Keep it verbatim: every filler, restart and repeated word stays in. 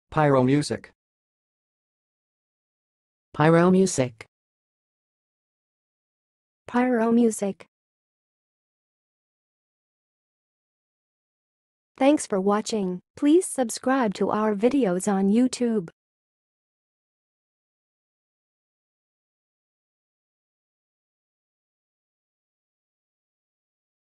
Pyromucic. pyromucic, pyromucic. Thanks for watching. Please subscribe to our videos on YouTube.